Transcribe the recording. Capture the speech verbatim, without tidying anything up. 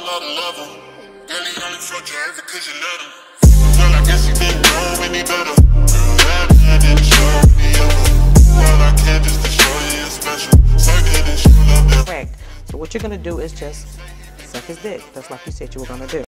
lot of love him. Girl, he only fuck you every cause you let him. Girl, I guess he didn't know any better. Girl, that man didn't show me ever. Well, I can't just to show you you're special. Suck it and show love them. Correct. So what you're gonna do is just suck his dick, just like you said you were gonna do.